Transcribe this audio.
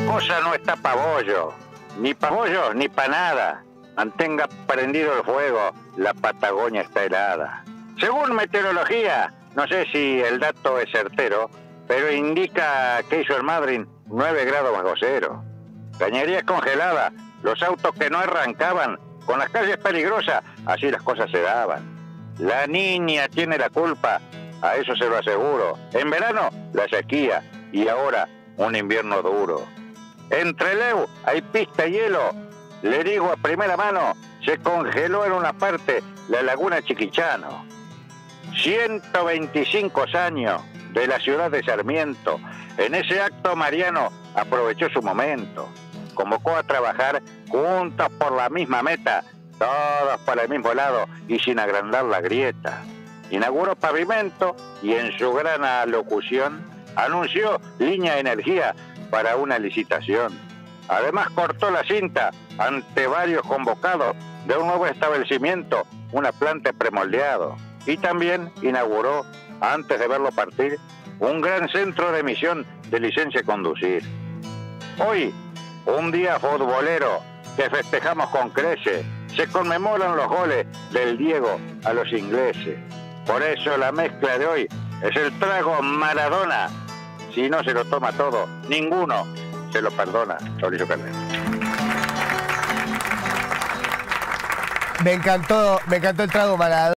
cosa no está pa' bollo, ni pa' bollo ni pa' nada. Mantenga prendido el fuego, la Patagonia está helada. Según meteorología, no sé si el dato es certero, pero indica que hizo en Madrid 9 grados bajo cero. Cañería congelada, los autos que no arrancaban, con las calles peligrosas, así las cosas se daban. La niña tiene la culpa, a eso se lo aseguro. En verano, la sequía, y ahora un invierno duro. En Trelew hay pista y hielo. Le digo a primera mano, se congeló en una parte la laguna Chiquichano. 125 años de la ciudad de Sarmiento. En ese acto Mariano aprovechó su momento. Convocó a trabajar juntos por la misma meta, todos para el mismo lado y sin agrandar la grieta. Inauguró pavimento y en su gran alocución anunció línea de energía para una licitación. Además cortó la cinta ante varios convocados de un nuevo establecimiento, una planta premoldeado. Y también inauguró, antes de verlo partir, un gran centro de emisión de licencia de conducir. Hoy, un día futbolero que festejamos con creces, se conmemoran los goles del Diego a los ingleses. Por eso la mezcla de hoy es el trago Maradona. Si no se lo toma todo, ninguno se lo perdona. Mauricio Carles. Me encantó el trago Maradona.